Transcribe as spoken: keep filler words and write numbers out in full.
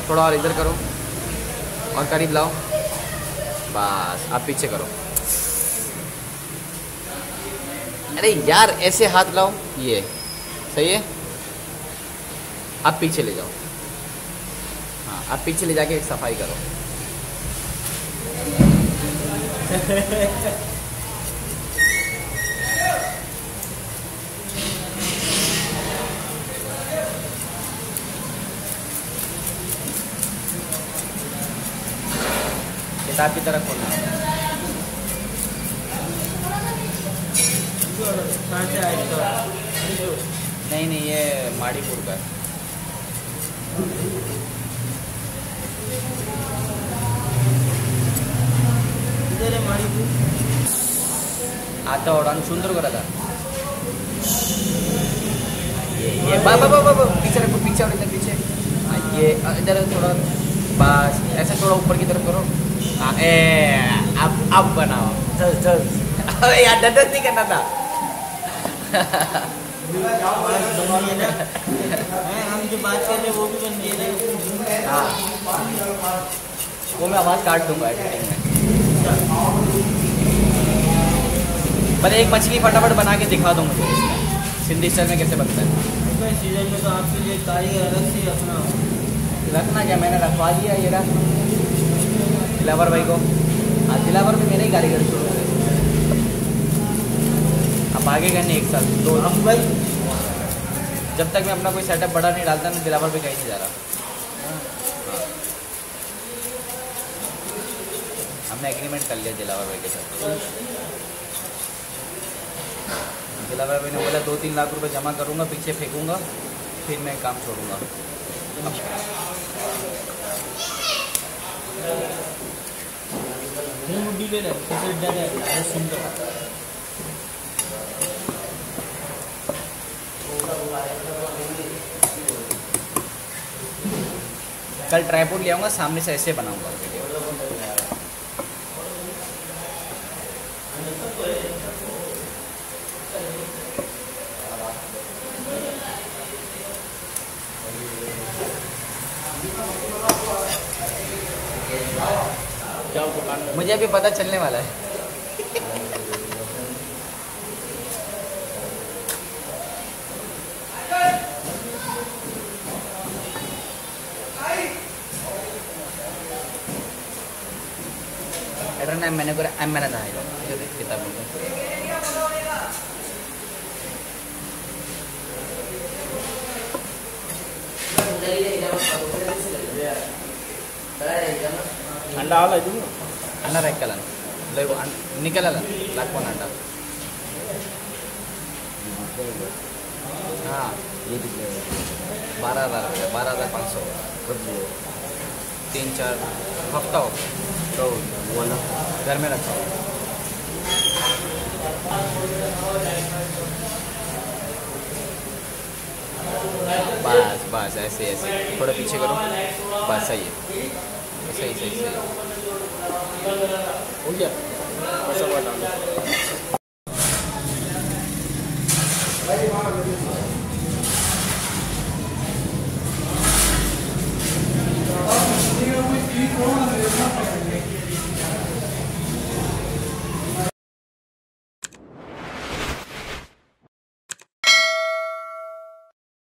थोड़ा और इधर करो और करीब लाओ, बस आप पीछे करो। अरे यार ऐसे हाथ लाओ, ये सही है। आप पीछे ले जाओ, हाँ आप पीछे ले जाके एक सफाई करो। किताब की तरफ खोलना। नहीं नहीं ये माड़ीपुर का है। आता और सुंदर करा था ये ये बा बा बा बा पीछे रखो, पीछे और इधर पीछे। हाँ ये इधर थोड़ा, बस ऐसे थोड़ा ऊपर की तरफ करो। हाँ ए अब अब बनाओ, चल चल। अरे यार डर नहीं करना था। हम जो बात कर रहे हैं वो भी बन गई ना। हाँ वो मैं आवाज़ काट दूंगा एडिटिंग में। पर एक मछली फटाफट बना के दिखा दो मुझे इसका सिंधी स्टाइल में कैसे बनता है। सीजन में तो आपके लिए कारीगर अलग से रखना रखना क्या, मैंने रखवा दिया ये रहा दिलावर भाई को। हाँ दिलावर भी मेरे ही कारीगर शुरू हुए, अब आगे करने एक साल तो हम भाई जब तक मैं अपना कोई सेटअप बड़ा नहीं डालता मैं दिलावर पे कहीं नहीं जा रहा। हमने एग्रीमेंट कर लिया दिलावर भाई के साथ। दिलावर भाई ने बोला दो तीन लाख रुपए जमा करूंगा, पीछे फेंकूंगा, फिर मैं काम छोड़ूंगा। ले रहे सुंदर कल ट्राइपॉड ले आऊँगा, सामने से ऐसे बनाऊंगा वीडियो। मुझे अभी पता चलने वाला है। Karena mana gua amana dah itu, itu kita buka. अंडा आला itu Anda rekalan, lalu nikalan, lakukan anda. हाँ बारह हज़ार बारह हज़ार पाँच सौ तीन चार हफ्ता हो तो बोला घर में रखा। बस बस ऐसे ऐसे थोड़ा पीछे करो, बस सही है, सही सही सही हो गया। बस अब डालो।